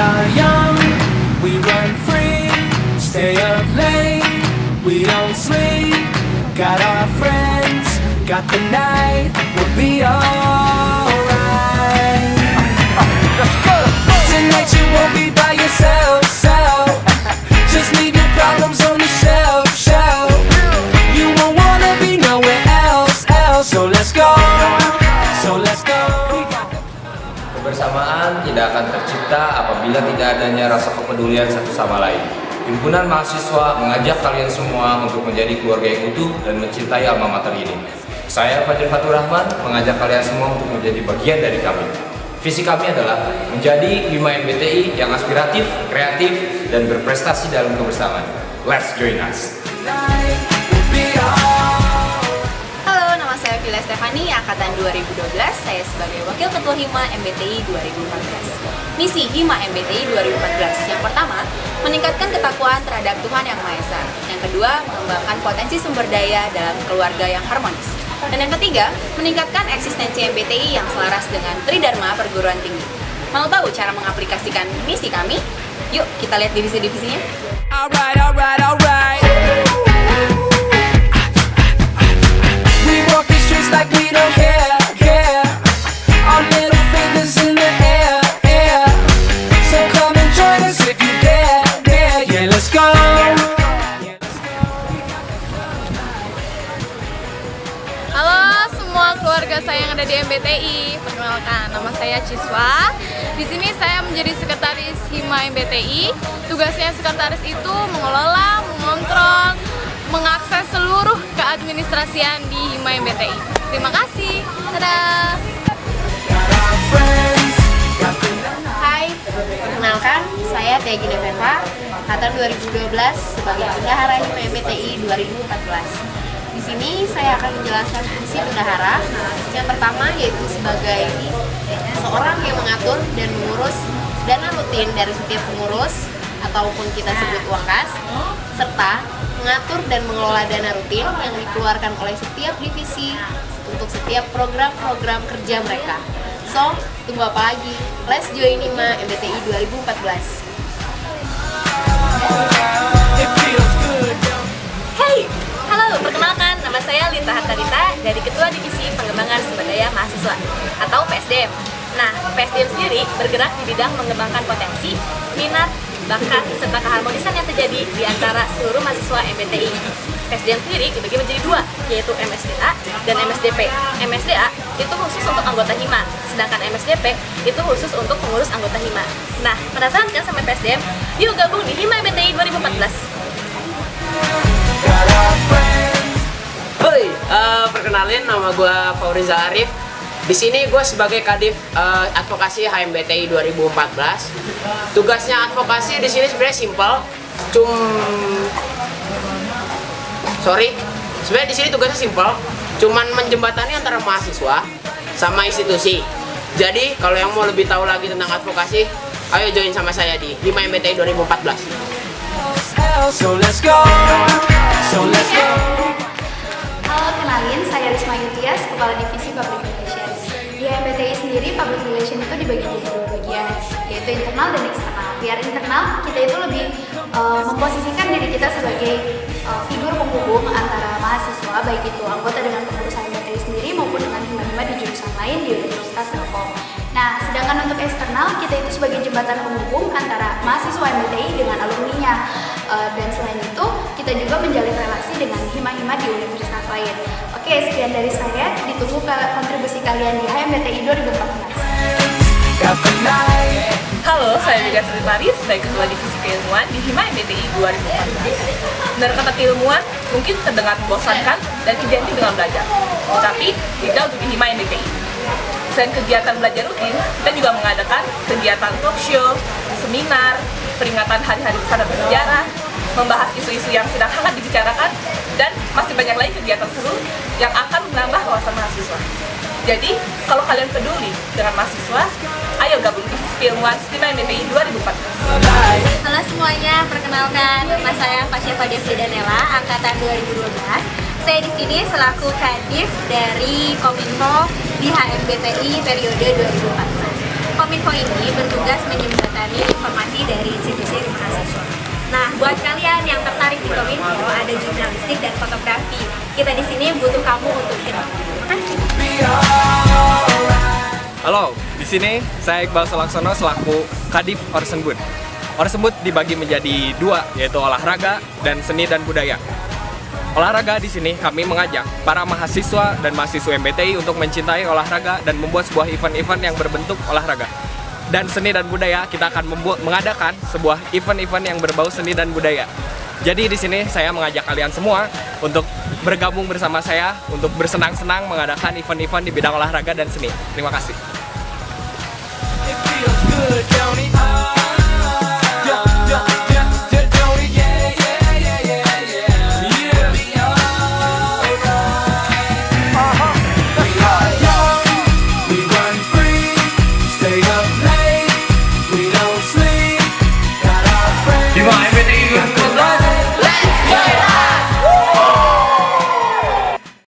are young, we run free, stay up late, we don't sleep. Got our friends, got the night, we'll be alright. Tonight you won't be by yourself, just leave your problems on the shelf. You won't wanna be nowhere else. So let's go. Kebersamaan tidak akan tercipta apabila tidak adanya rasa kepedulian satu sama lain. Himpunan mahasiswa mengajak kalian semua untuk menjadi keluarga yang utuh dan mencintai alma mater ini. Saya Fajr Fatur Rahman mengajak kalian semua untuk menjadi bagian dari kami. Visi kami adalah menjadi Hima MBTI yang aspiratif, kreatif, dan berprestasi dalam kebersamaan. Let's join us. Saya Vila Stefani, Angkatan 2012. Saya sebagai Wakil Ketua Hima MBTI 2014. Misi Hima MBTI 2014. Yang pertama, meningkatkan ketakwaan terhadap Tuhan Yang Maha Esa. Yang kedua, mengembangkan potensi sumber daya dalam keluarga yang harmonis. Dan yang ketiga, meningkatkan eksistensi MBTI yang selaras dengan Tridharma Perguruan Tinggi. Mau tahu cara mengaplikasikan misi kami? Yuk kita lihat divisi-divisinya. Alright. Like we don't care. Our middle fingers in the air. So come and join us if you dare. Yeah, let's go. Halo semua keluarga saya yang ada di MBTI. Perkenalkan, nama saya Ciswa. Di sini saya menjadi sekretaris Hima MBTI. Tugasnya sekretaris itu mengelola, mengontrol, mengakses seluruh keadministrasian di Hima MBTI. Terima kasih. Dadah. Hai, perkenalkan saya Tia Gina Peva, Angkatan 2012 sebagai Bendahara Hima MBTI 2014. Di sini saya akan menjelaskan fungsi bendahara. Yang pertama yaitu sebagai seorang yang mengatur dan mengurus dana rutin dari setiap pengurus ataupun kita sebut uang kas, serta mengatur dan mengelola dana rutin yang dikeluarkan oleh setiap divisi untuk setiap program-program kerja mereka. So, tunggu apa lagi? Let's join Hima MBTI 2014. Hey, halo, perkenalkan nama saya Lita Hartarita dari Ketua Divisi Pengembangan Sumber Daya Mahasiswa atau PSDM. Nah, PSDM sendiri bergerak di bidang mengembangkan potensi, minat, bakat, serta keharmonisan yang terjadi di antara seluruh mahasiswa MBTI. PSDM sendiri dibagi menjadi dua, yaitu MSDA dan MSDP. MSDA itu khusus untuk anggota Hima, sedangkan MSDP itu khusus untuk pengurus anggota Hima. Nah, penasaran kan sama PSDM? Yuk gabung di Hima MBTI 2014. Hoi, perkenalin nama gue Fauriza Arif. Di sini gue sebagai Kadif Advokasi HMBTI 2014. Tugasnya advokasi di sini sebenarnya simpel, sebenarnya di sini tugasnya simpel, cuman menjembatani antara mahasiswa sama institusi. Jadi kalau yang mau lebih tahu lagi tentang advokasi, ayo join sama saya di Hima MBTI 2014. Halo, kenalin, saya Risma Yutias, Kepala Divisi Public Relations. Di MBTI sendiri, Public Relations itu dibagi jadi dua bagian, yaitu internal dan eksternal. Biar internal, kita itu lebih memposisikan diri kita sebagai figur penghubung antara mahasiswa, baik itu anggota dengan pengurus MBTI sendiri maupun dengan hima-hima di jurusan lain di Universitas Telkom. Nah, sedangkan untuk eksternal, kita itu sebagai jembatan penghubung antara mahasiswa MBTI dengan alumninya. Dan selain itu, kita juga menjalin relasi dengan hima-hima di universitas lain. Oke, sekian dari saya. Ditunggu kontribusi kalian di HMBTI 2014. Halo, saya Mega Sritaris, sebagai Ketua Divisi Keilmuan di Hima MBTI 2014. Benar kata keilmuan mungkin terdengar membosankan dan identik dengan belajar, tapi tidak untuk di Hima MBTI. Selain kegiatan belajar rutin, kita juga mengadakan kegiatan talk show, seminar, peringatan hari-hari besar dan bersejarah, membahas isu-isu yang sedang hangat dibicarakan, dan masih banyak lagi kegiatan seru yang akan menambah wawasan mahasiswa. Jadi, kalau kalian peduli dengan mahasiswa, ayo gabung di Keilmuan Hima MBTI 2014. Halo semuanya, perkenalkan nama saya Fasya Fadiyah Danela, Angkatan 2012. Saya di sini selaku Kadif dari Kominfo di HMBTI periode 2014. Kominfo ini bertugas menjembatani informasi divisi dari institusi mahasiswa. Nah, buat kalian yang tertarik di Kominfo, ada jurnalistik dan fotografi. Kita di sini butuh kamu untuk kita. Terima kasih. Halo, di sini saya Iqbal Salaksono selaku Kadif Orsenbud. Orsenbud dibagi menjadi dua, yaitu olahraga dan seni dan budaya. Olahraga di sini kami mengajak para mahasiswa dan mahasiswa MBTI untuk mencintai olahraga dan membuat sebuah event-event yang berbentuk olahraga. Dan seni dan budaya kita akan mengadakan sebuah event-event yang berbau seni dan budaya. Jadi di sini saya mengajak kalian semua untuk bergabung bersama saya untuk bersenang-senang mengadakan event-event di bidang olahraga dan seni. Terima kasih.